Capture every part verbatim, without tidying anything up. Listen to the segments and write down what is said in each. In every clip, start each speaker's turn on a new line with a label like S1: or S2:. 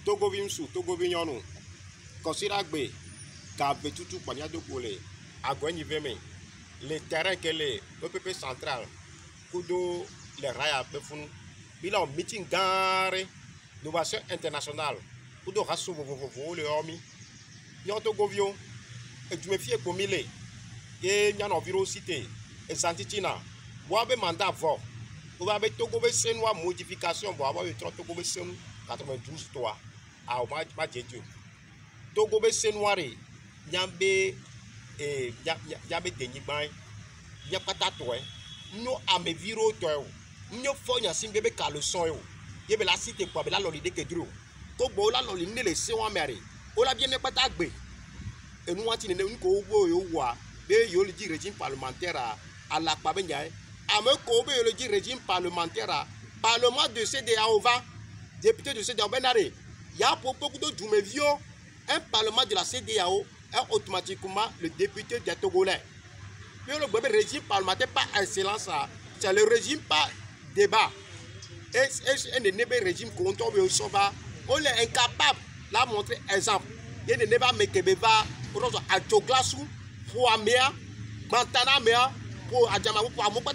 S1: Togo vimsu, Togo vignonu. Considère que Gabe tout pania de Gole, à Gweniveme, les terrains que les O P P central, Kudo, les Raya Befun, il a un meeting garé d'innovation internationale, Kudo Rassou, le Homi, Yanto Govio, et tu me fies pour mille, et Yan environ cité, et Santitina, Boabe mandat fort, vous avez Togo Bessénois modification, vous avez Togo Bessénois quatre-vingt-douze toi, à Oma Djedjou. Togo Bessénois, Yambe et Yambe Denibay, Yapata toi, nous à me viro toi, nous faisons un signe de caleçon, il y a la cité pour la lolide que Drew. Togo la lolide les séants mérés, on l'a bien pas tagbe. Et nous avons une cobo yowa, et yo le dit régime parlementaire à la Pabenya, à me cobo le dit régime parlementaire, parlement de C D A O V A, député de C D A O Benare, il y a pour beaucoup de Djoumevio, un parlement de la C D A O est automatiquement le député des Togolais. Puis le régime parlementaire par excellence, c'est le régime par débat. Et un régime contre le Soba, on est incapable de montrer exemple. Il y a des débats Mekebeba, pour Adjoglasou, pour Amea, Mantana Mea, pour Adjamabou, pour Amou,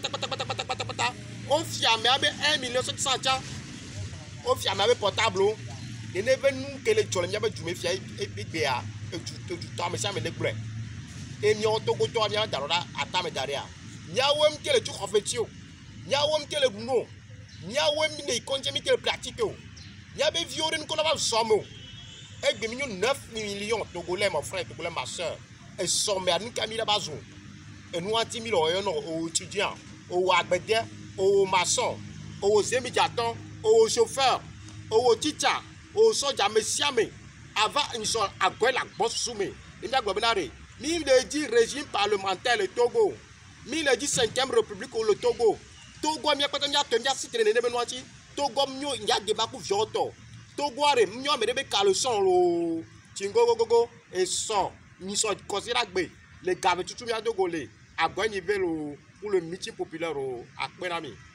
S1: on fit un million sept cents, on fit un portable. Et ne nous que les jolens y'avaient du méfier et bébéa et du temps mais ça me dégoûte. Et n'y a auto go to anya darora atame daria. Nya wem que le tout en fait yo. Nya wem que le boulot. Nya wem ne konjemi que le pratique yo. Nya be violé nous qu'on a somme. Et deux millions neuf millions Togolais mon frère Togolais ma soeur. Et somme à nous Camille Bazou. Et nous anti mille aux étudiants, aux agbédé, aux maçons, aux émédiatants, aux chauffeurs, aux teachers. Au soja messiame avant une seule à quoi la bosse soumée. Il y a gouverné. Mille dit régime parlementaire le Togo. Mille dit cinquième république le Togo. Togo mia kwata mia temia sitre ne benwati. Togo mio nya débat ku vioto. Togo are mio me debe caleçon lo. Tingo go go go et son ni so considère gbe. Les gars tutu mia Togolais à quoi niveau pour le meeting populaire à Kwenami.